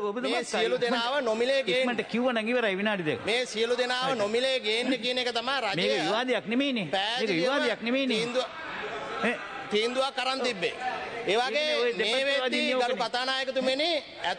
මේ සියලු දෙනාව නොමිලේ ගේන්න මට කිව්ව නම් ඉවරයි විනාඩි දෙක. මේ සියලු දෙනාව නොමිලේ ගේන්න කියන එක තමයි රජය මේක විවාදයක් නෙමෙයිනේ. මේක විවාදයක් නෙමෙයිනේ. තීන්දුවක් කරන් තිබ්බේ. ඒ වගේ මේ වෙද්දී ගරු කතානායකතුමනි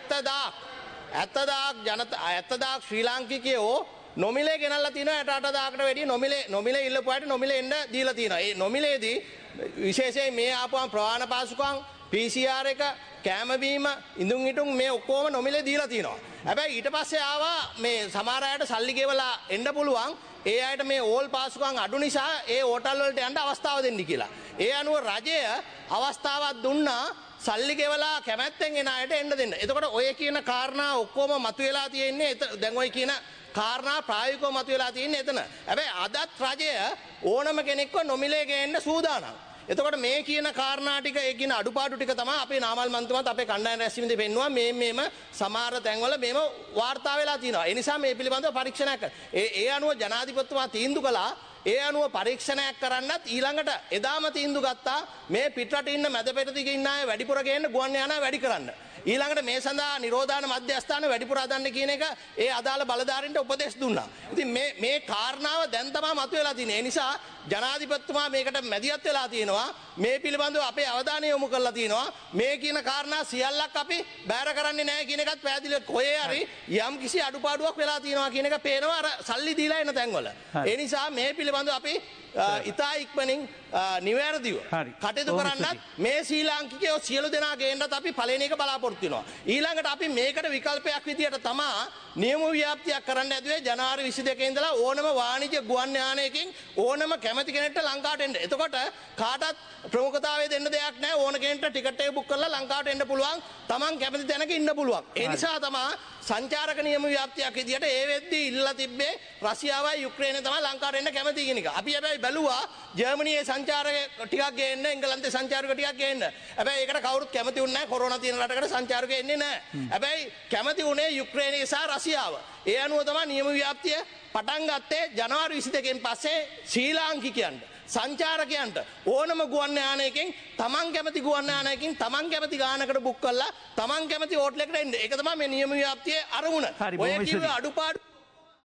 70000 ශ්‍රී ලාංකිකයෝ නොමිලේ ගෙනල්ලා තිනවා 88000කට වැඩිය නොමිලේ ඉල්ලපු අයට නොමිලේ එන්න දීලා තිනවා. ඒ නොමිලේදී විශේෂයෙන් මේ ආපුවම ප්‍රවාහන පාසුකම් PCR එක කෑම බීම ඉඳුන් හිටුන් මේ ඔක්කොම නොමිලේ දීලා තිනවා. හැබැයි ඊට පස්සේ ආවා මේ සමහර අයට සල්ලි ගෙවලා එන්න පුළුවන්. ඒ අයට මේ ඕල් පාසුකම් අඩු නිසා ඒ හෝටල් වලට යන්න අවස්ථාව දෙන්න කියලා. ඒ අනුව රජය අවස්ථාවක් දුන්නා සල්ලි ගෙවලා කැමැත්තෙන් එන අයට එන්න දෙන්න. එතකොට ඔය කියන කාරණා ඔක්කොම මතුවලා තියෙන්නේ දැන් ඔය කියන කාරණා ප්‍රායෝගිකව මතුවලා තියෙන්නේ එතන. හැබැයි අදත් රජය ඕනම කෙනෙක්ව නොමිලේ ගේන්න සූදානම්. එතකොට මේ කියන කාරණා ටික ඒ කියන අඩුපාඩු ටික තමයි අපේ නාමල් මන්ත්‍රීතුමාත් අපේ කණ්ඩායම් රැස්වීමේදී පෙන්නුවා මේම සමහර තැන්වල මේම වාර්තා වෙලා තියෙනවා. ඒ නිසා මේ පිළිබඳව පරීක්ෂණයක් ඒ අනුව ජනාධිපතිතුමා තීන්දුව කළා. ඒ අනුව පරීක්ෂණයක් කරන්නත් ඊළඟට එදාම තීන්දුව ගත්තා මේ පිටරට ඉන්න මැද පෙරට දිගේ ඉන්න අය වැඩිපුර ගේන්න ගුවන් යානා වැඩි කරන්න. ඊළඟට මේ සඳහා නිරෝධාන මධ්‍යස්ථාන වැඩිපුර හදන්න කියන එක ඒ අදාළ බලධාරීන්ට උපදෙස් දුන්නා. ඉතින් මේ කාරණාව දැන් තමයි මතුවලා තියෙන්නේ. ඒ නිසා ජනාධිපතිතුමා මේකට මැදිහත් වෙලා තියෙනවා. මේ පිළිබඳව අපේ අවධානය යොමු කරලා තියෙනවා. මේ කියන කාරණා සියල්ලක් අපි බැහැර කරන්නේ නැහැ කියන එකත් පැහැදිලිව කොහේ හරි යම් කිසි අඩුපාඩුවක් වෙලා තියෙනවා කියන එක පේනවා අර සල්ලි දීලා එන තැන්වල. ඒ නිසා මේ පිළිබඳව අපි ඉතා ඉක්මනින් නිවැරදිව කටයුතු කරන්නත් මේ ශ්‍රී ලාංකිකයෝ සියලු දෙනා ගේන්නත් අපි පළවෙනි එක බලාපොරොත්තු වෙනවා. ඊළඟට අපි මේකට විකල්පයක් විදියට තමා නියම ව්‍යාප්තියක් කරන්න ඇදුවේ ජනවාරි 22 ඉඳලා ඕනම වාණිජ්‍ය ගුවන් යානයකින් ඕනම කැමති කෙනෙක්ට ලංකාවට එන්න. එතකොට කාටත් ප්‍රමුඛතාවය දෙන්න දෙයක් නැහැ. ඕන කෙනෙක්ට ටිකට් එක බුක් කරලා ලංකාවට එන්න පුළුවන්. Taman කැමති තැනක ඉන්න පුළුවන්. ඒ නිසා තමයි සංචාරක නියම ව්‍යාප්තියක් විදියට ඒ වෙද්දී ඉල්ලලා තිබ්බේ රෂ්‍යාවයි යුක්‍රේනය තමයි ලංකාවට එන්න කැමති කියන එක. අපි හැබැයි බැලුවා ජර්මනියේ සංචාරක ටිකක් ගේන්න, එංගලන්තේ සංචාරක ටිකක් ගේන්න. හැබැයි ඒකට කවුරුත් කැමති වුණේ නැහැ. කොරෝනා තියෙන රටකට සංචාරකයෝ එන්නේ නැහැ. හැබැයි කැමති වුණේ යුක්‍රේනය සහ රෂ්‍යාව. ඒ අනුව තමයි නියම ව්‍යාප්තිය පටන් ගත්තේ ජනවාරි 22 පස්සේ ශ්‍රී ලාංකිකයන්ට සංචාරකයන්ට ඕනම ගුවන් යානයකින් තමන් කැමති ගුවන් යානයකින් තමන් කැමති ගානකට බුක් කරලා තමන් කැමති හෝටලයකට එන්න. ඒක තමයි මේ නියම ව්‍යාප්තියේ අරමුණ. ඔය කිව්ව අඩුපාඩු